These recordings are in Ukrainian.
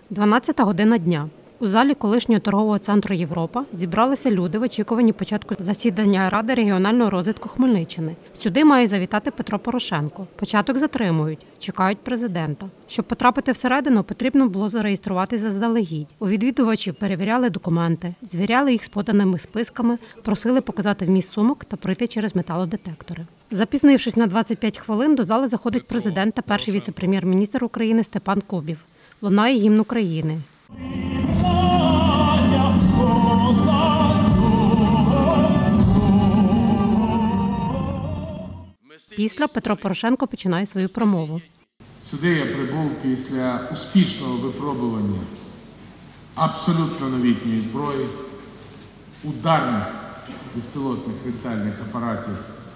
12 година дня. У залі колишнього торгового центру «Європа» зібралися люди в очікуванні початку засідання Ради регіонального розвитку Хмельниччини. Сюди має завітати Петро Порошенко. Початок затримують, чекають президента. Щоб потрапити всередину, потрібно було зареєструватися заздалегідь. У відвідувачів перевіряли документи, звіряли їх з поданими списками, просили показати вміст сумок та пройти через металодетектори. Запізнившись на 25 хвилин, до зали заходить президент та перший віце-прем'єр-міністр України Степан Кубів. Лунає гімн України. Після Петро Порошенко починає свою промову. Сюди я прибув після успішного випробування абсолютно новітньої зброї, ударних безпілотних літальних апаратів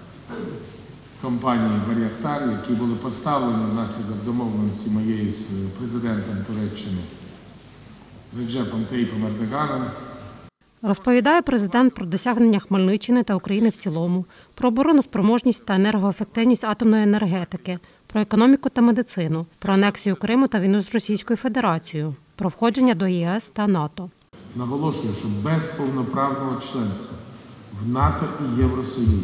компанії «Байрактар», які були поставлені внаслідок домовленості моєї з президентом Туреччини Реджепом Тайіпом Ердоганом. Розповідає президент про досягнення Хмельниччини та України в цілому, про обороноспроможність та енергоефективність атомної енергетики, про економіку та медицину, про анексію Криму та війну з Російською Федерацією, про входження до ЄС та НАТО. Наголошую, що без повноправного членства в НАТО і Євросоюзі,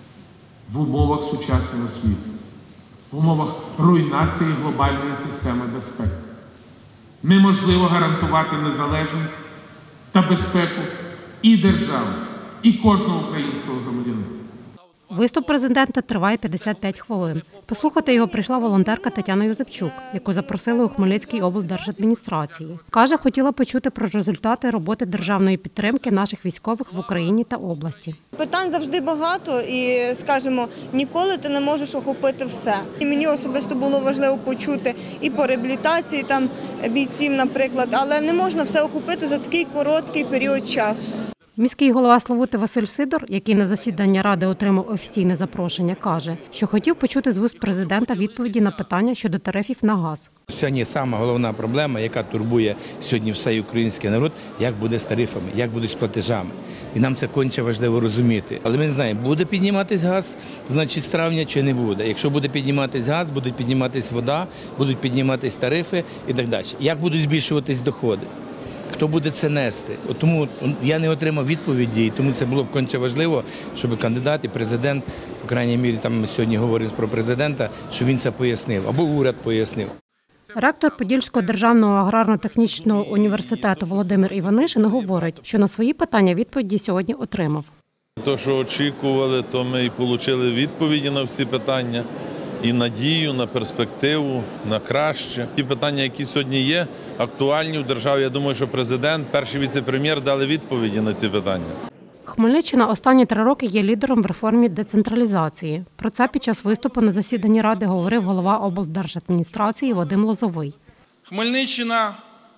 в умовах сучасного світу, в умовах руйнації глобальної системи безпеки неможливо гарантувати незалежність та безпеку і держави, і кожного українського громадянина. Виступ президента триває 55 хвилин. Послухати його прийшла волонтерка Тетяна Юзепчук, яку запросили у Хмельницькій облдержадміністрації. Каже, хотіла почути про результати роботи державної підтримки наших військових в Україні та області. Питань завжди багато і, скажімо, ніколи ти не можеш охопити все. І мені особисто було важливо почути і по реабілітації там бійців, наприклад, але не можна все охопити за такий короткий період часу. Міський голова Славути Василь Сидор, який на засідання Ради отримав офіційне запрошення, каже, що хотів почути з вуст президента відповіді на питання щодо тарифів на газ. Сьогодні сама головна проблема, яка турбує сьогодні всей український народ, як буде з тарифами, як будуть з платежами. І нам це конче важливо розуміти. Але ми не знаємо, буде підніматись газ, значить, з травня чи не буде. Якщо буде підніматись газ, буде підніматись вода, будуть підніматись тарифи і так далі. Як будуть збільшуватись доходи? Хто буде це нести? Тому я не отримав відповіді, і тому це було б конче важливо, щоб кандидат і президент, по крайній мірі, там ми сьогодні говоримо про президента, щоб він це пояснив, або уряд пояснив. Ректор Подільського державного аграрно-технічного університету Володимир Іванишин говорить, що на свої питання відповіді сьогодні отримав. Те, що очікували, то ми і отримали відповіді на всі питання. І надію на перспективу, на краще. Ті питання, які сьогодні є, актуальні в державі, я думаю, що президент, перший віце-прем'єр дали відповіді на ці питання. Хмельниччина останні 3 роки є лідером в реформі децентралізації. Про це під час виступу на засіданні Ради говорив голова облдержадміністрації Вадим Лозовий. Хмельниччина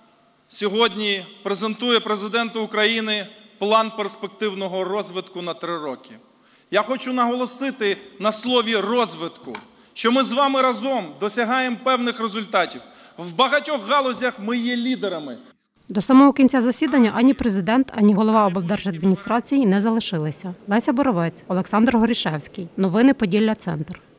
сьогодні презентує президенту України план перспективного розвитку на 3 роки. Я хочу наголосити на слові «розвитку», що ми з вами разом досягаємо певних результатів. В багатьох галузях ми є лідерами. До самого кінця засідання ані президент, ані голова облдержадміністрації не залишилися. Леся Боровець, Олександр Горішевський. Новини Поділля Центр.